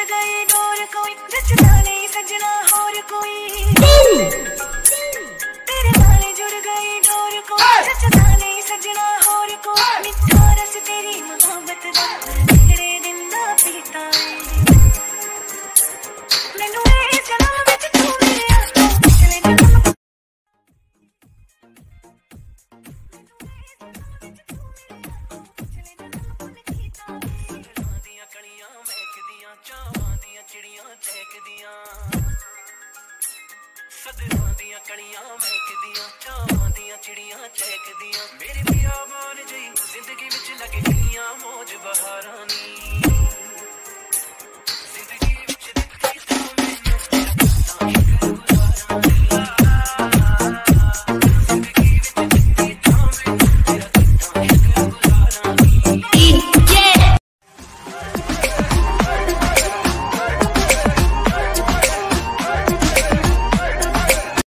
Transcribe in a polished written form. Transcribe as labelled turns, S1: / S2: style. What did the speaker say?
S1: गई डोर कोई जचदा नहीं सजना होर कोई तेरे नाल जुड़ गई डोर कोई जचदा नहीं सजना होर कोई मिठा रस तेरी मोहब्बत दा तेरे दिन दा पीता मैनू ए जन्म विच तू मेरे आसपास पिछले जन्म सदरां दियां कलियां महकदियां चावां दियां चिड़ियां चहकदियां मेरे बियाबान जी जिंदगी विच लगदियां मौज बहारां नी जिंदगी विच दित्ती तू मैनूं